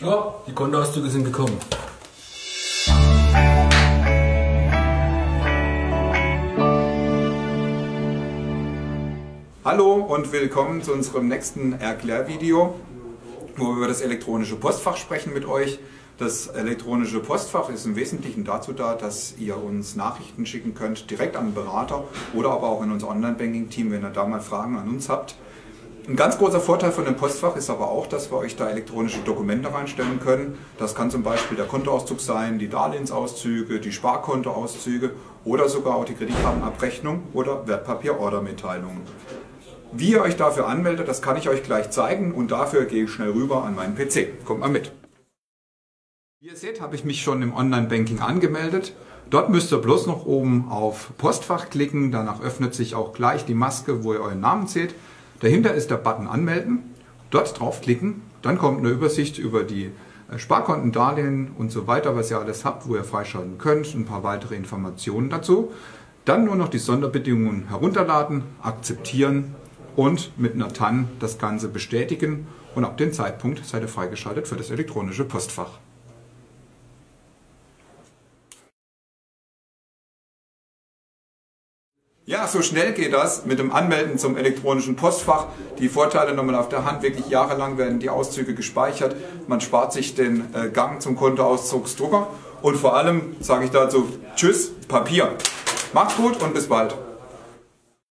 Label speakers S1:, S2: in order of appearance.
S1: Ja, die Kontoauszüge sind gekommen.
S2: Hallo und willkommen zu unserem nächsten Erklärvideo, wo wir über das elektronische Postfach sprechen mit euch. Das elektronische Postfach ist im Wesentlichen dazu da, dass ihr uns Nachrichten schicken könnt, direkt an den Berater oder aber auch in unser Online-Banking-Team, wenn ihr da mal Fragen an uns habt. Ein ganz großer Vorteil von dem Postfach ist aber auch, dass wir euch da elektronische Dokumente reinstellen können. Das kann zum Beispiel der Kontoauszug sein, die Darlehensauszüge, die Sparkontoauszüge oder sogar auch die Kreditkartenabrechnung oder Wertpapierordermitteilungen. Wie ihr euch dafür anmeldet, das kann ich euch gleich zeigen und dafür gehe ich schnell rüber an meinen PC. Kommt mal mit. Wie ihr seht, habe ich mich schon im Online-Banking angemeldet. Dort müsst ihr bloß noch oben auf Postfach klicken, danach öffnet sich auch gleich die Maske, wo ihr euren Namen seht. Dahinter ist der Button Anmelden, dort draufklicken, dann kommt eine Übersicht über die Sparkonten, Darlehen und so weiter, was ihr alles habt, wo ihr freischalten könnt, ein paar weitere Informationen dazu. Dann nur noch die Sonderbedingungen herunterladen, akzeptieren und mit einer TAN das Ganze bestätigen und ab dem Zeitpunkt seid ihr freigeschaltet für das elektronische Postfach. Ja, so schnell geht das mit dem Anmelden zum elektronischen Postfach. Die Vorteile nochmal auf der Hand, wirklich jahrelang werden die Auszüge gespeichert. Man spart sich den Gang zum Kontoauszugsdrucker und vor allem sage ich dazu Tschüss, Papier. Macht's gut und bis bald.